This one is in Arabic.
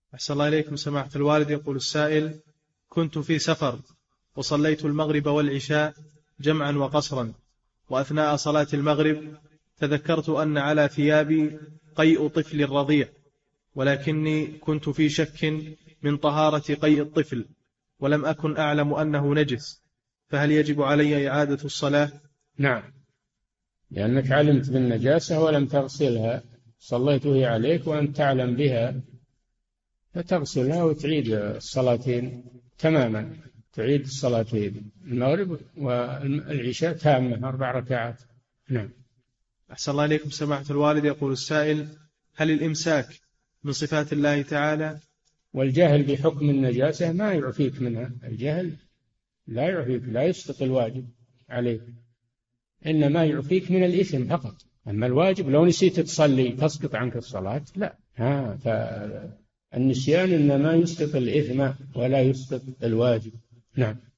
أحسن الله إليكم سماحة الوالد. يقول السائل: كنت في سفر وصليت المغرب والعشاء جمعا وقصرا، وأثناء صلاة المغرب تذكرت أن على ثيابي قيء طفل رضيع، ولكني كنت في شك من طهارة قيء الطفل، ولم أكن أعلم أنه نجس، فهل يجب علي إعادة الصلاة؟ نعم، لأنك علمت بالنجاسة ولم تغسلها، صليت وهي عليك وأنت تعلم بها، فتغسلها وتعيد الصلاتين تماما، تعيد الصلاتين المغرب والعشاء تامة 4 ركعات. نعم. أحسن الله إليكم سماحة الوالد. يقول السائل: هل الإمساك من صفات الله تعالى؟ والجهل بحكم النجاسة ما يعفيك منها، الجهل لا يعفيك، لا يسقط الواجب عليك، إنما يعفيك من الإثم فقط. أما الواجب لو نسيت تصلي تسقط عنك الصلاة؟ لا. فالنسيان إنما يسقط الإثم ولا يسقط الواجب. نعم.